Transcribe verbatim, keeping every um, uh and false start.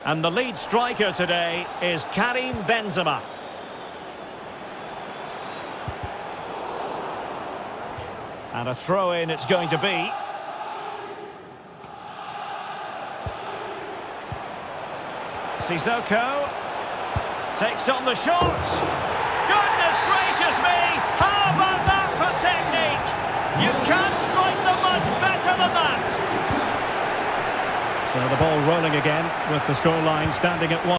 And the lead striker today is Karim Benzema. And a throw-in it's going to be. Sissoko takes on the shot. Goodness gracious me! How about that for technique? You can't strike them much better than that. So the ball rolling again with the scoreline standing at one.